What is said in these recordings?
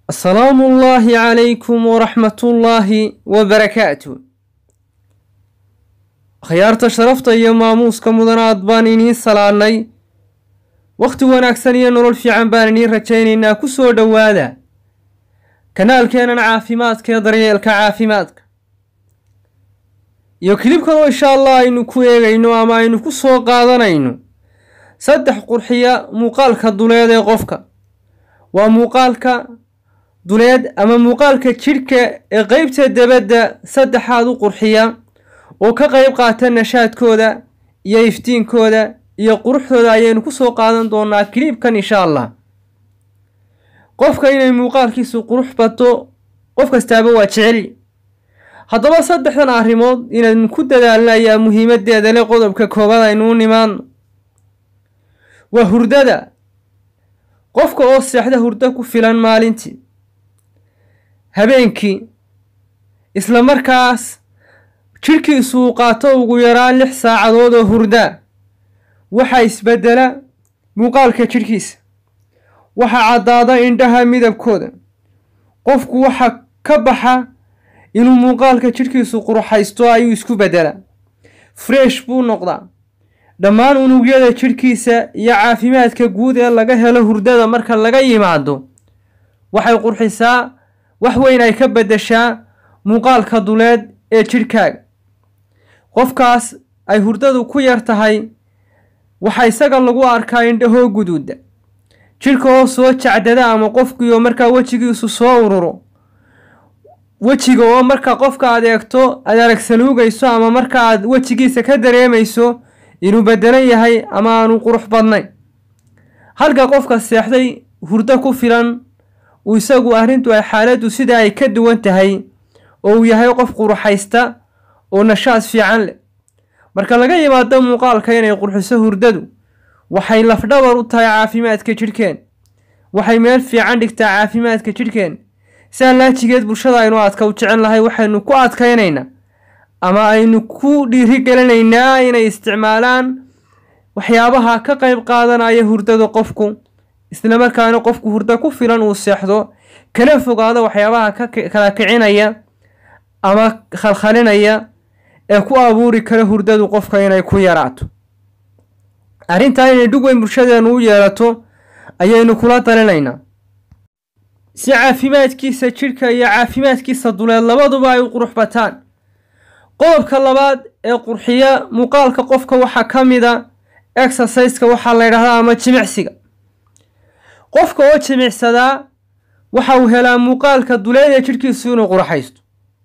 السلام الله عليكم ورحمة الله وبركاته. خيارت شرفت يا ماموس كمدنات بانيني سلاني وقت وناكسني نرول في عنبانيني رجينينا كسو دوادا كنال كان عافيماتك يضريالك عافيماتك يوكليبكم إن شاء الله إنو كويغينو أما إنو كسو قادنينو صدح قرحية مقالك الدولية قفك ومقالك duleed ama muuqaalka jirka ee qaybta dabadda saddexaad u qurxiya oo ka qayb qaata nashaadkooda iyo iftiinkooda iyo quruxdooda ayaynu ku soo qaadan doonaa clipkan insha Allah. qofka inay muuqaalkiisu qurux bato qof kastaaba waa jecel. haddaba saddexdan arrimood inaan ku dadaalno ayaa muhiimadeeda leh. qodobka koobaad aynu nimaan waa hurdada. qofka oo seexda hurdo ku filan maalintii habeenkii isla markaas jirkiisu qaato ugu yaraan 6 saacadood oo hurda waxa isbedela muuqaalka jirkiisa, waxa cadaada indhaha midabkooda, qofku waxa ka baxa inuu muuqaalka jirkiisu quruxaysto ayuu isku bedela, fresh buu noqdaa. dhammaan unugyada jirkiisa iyo caafimaadka guud ee laga helo hurdada marka laga yimaado waxay qurxisaa wax weyn ay ka bedeshaa muuqaalka duleed ee jirkaaga. qofkaas ay hurdadu ku yar tahay waxa isaga lagu arkaa indhaho guduuda, jirka oo soo jacdada ama qofkiyo markaa wajigiisu soo ururo, wajiga oo markaa qofka aad eegto aad aragsaluugayso ama markaa aad wajigiisa ka dareemayso inuu bedelan yahay ama aanu qurux badnayn. halka qofka seexday hurdo ku filan isagu arrintu ay xaaladdu sida ay ka duwan tahay oo uu yahay qof quruxaysta oo nashaad fiican leh. marka laga yimaado muuqaalka inay qurxiso hurdadu waxay lafdhabar u tahay caafimaadka jirkeen, waxay meel fiican dhigtaa caafimaadka jirkeen. laajigeed bulshada aynu aadka u jecel lahay waxaynu ku adkaynaynaa ama aynu ku dhiirigelinaynaa inay isticmaalaan waxyaabaha ka qayb qaadanaya hurdada qofku, isla markaana qofku hurdo ku filan uu seexdo kana fogaado waxyaabaha kala kicinaya ama khalkhalinaya ee ku abuuri kara hurdadu qofka inay ku yaraato. arrintan inay dhug weyn bulshadeenu u yeelato ayaynu kula talinaynaa si caafimaadkiisa jirka iyo caafimaadkiisa duleed labaduba ay u qurux bataan. qodobka labaad ee qurxiya muuqaalka qofka waxaa ka mid ah exercise-ka waxaa la yidhaahdaa ama jimicsiga. qofka oo jimicsadaa waxa uu helaa muuqaalka duleed ee jirkiisu inuu qurxaysto.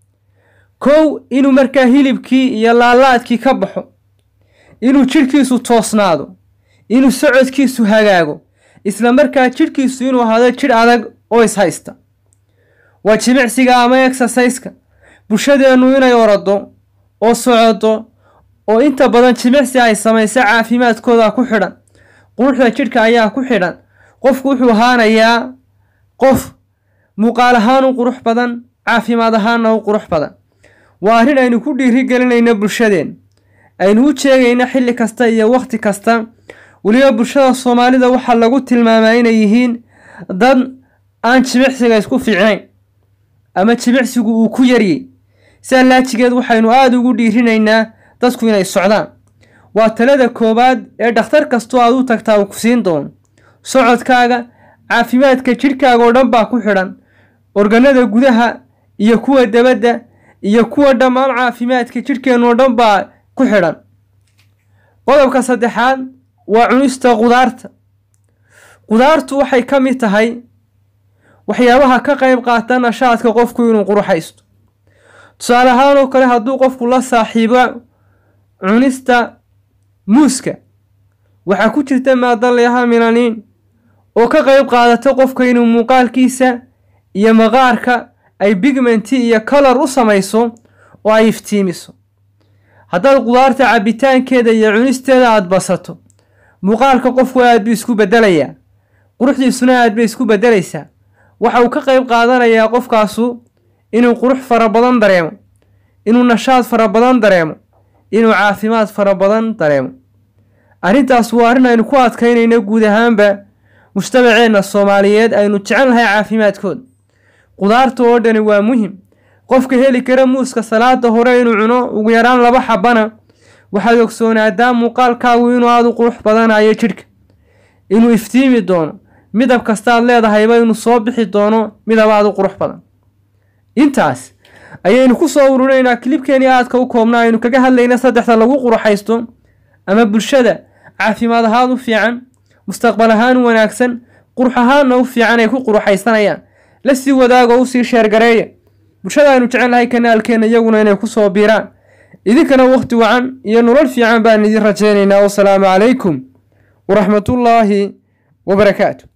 inuu markaa hilibkii iyo laalaadkii ka baxo, inuu jirkiisu toosnaado, inuu socodkiisu hagaago, isla markaa jirkiisu inuu ahaado jir adag oo ishaysta. waa jimicsiga ama exercise-ka. bulshadeenu inay orado oo socodo oo inta badan jimicsi ay samayso caafimaadkooda ku xidhan, quruxda jirka ayaa ku xidhan. qofku wuxuu ahaanayaa qof muuqaal ahaan u qurux badan, caafimaad ahaanna u qurux badan. waa arrin aynu ku dhiirigelinayno bulshadeen, aynu u sheegayno xilli kasta iyo waqti kasta. weliba bulshada Soomaalida waxaa lagu tilmaamaa inay yihiin dad aan jimicsiga isku fiicnayn ama jimicsigu uu ku yariyay. laajigeed waxaynu aad ugu dhiirinaynaa dadku inay socdaan. waa talada koobaad ee dhakhtar kastoo aad u tagtaa uu ku siin doono. socodkaaga caafimaadka jirkaaga oo dhan baa ku xidhan, organada gudaha iyo kuwa dabadda iyo kuwa dhammaan caafimaadka jirkeenu oo dhan baa ku xidhan. qodobka saddexaad waa cunista qudaarta. qudaartu waxay ka mid tahay waxyaabaha ka qayb qaata nashaadka qofku inuu quruxaysto. tusaale ahaan oo kale hadduu qofku la saaxiibo cunista muuska waxaa ku jirta maado la yidhaahdo melanin oo ka qayb qaadata qofka inuu muuqaalkiisa iyo maqaarka ay pigment iyo color u samayso oo ay iftiimiso. haddaad qudaarta cabitaankeeda iyo cunisteeda aad basato muuqaalka qofku aad buu isku bedelayaa, quruxdiisuna aad bay isku bedelaysaa. waxa uu ka qayb qaadanayaa qofkaasu inuu qurux fara badan dareemo, inuu nashaad fara badan dareemo, inuu caafimaad fara badan dareemo. arrintaas waa arrin aynu ku adkaynayno guud ahaanba mujtamaceena Soomaaliyeed aynu jecel nahay caafimaadkooda. qudaarta oo dhani waa muhim. qofka heli kara muuska salaada hore inuu cuno ugu yaraan 2 xabana waxaad ogsoonaadaa muuqaalkaagu inuu aad u qurux badanayo jidhka, inuu iftiimi doono, midab kasta aad leedahayba inuu soo bixi doono midab aad u qurux badan. intaas ayaynu ku soo urureynaa klibkeeni aadka u koobnaa aynu kaga hadlayna saddexda lagu quruxaysto ama bulshada caafimaad ahaan u fiican, mustaqbal ahaan u wanaagsan, qurux ahaanna u fiican ay ku quruxaysanayaan. la sii wadaago u sii sheer gareeya bulshada aynu jecelnahay kanaalkeena iyaguna inay ku soo biiraan. idinkana waqti wacan iyo nolol fiican baan idin rajaynaynaa. wassalaamu calaykum waraxmatullaahi wabarakaatu.